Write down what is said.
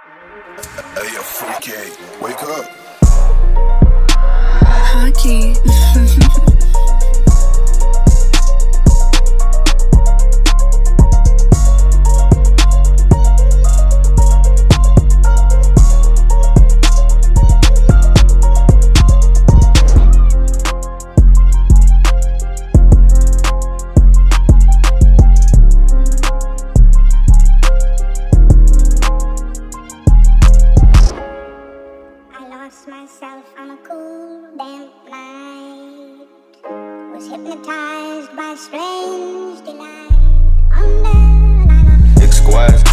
Hey, yo, freaky, wake up. Hockey. Myself on a cool, damp night, was hypnotized by strange delight under an island. Squares,